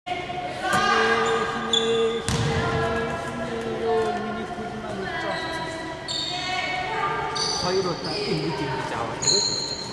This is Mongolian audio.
minik kuzuman uçacaksın. Hayır, o da 50 gibi cevap verir.